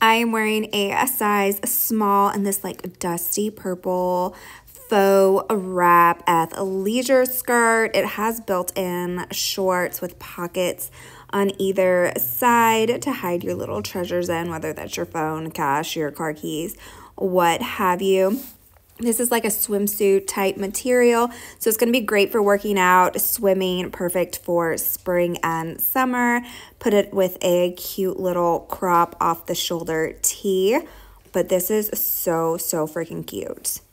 I am wearing a size small in this like dusty purple faux wrap athleisure skirt. It has built-in shorts with pockets on either side to hide your little treasures in, whether that's your phone, cash, your car keys, what have you. This is like a swimsuit type material, so it's going to be great for working out, swimming, perfect for spring and summer. Put it with a cute little crop off the shoulder tee, but this is so freaking cute.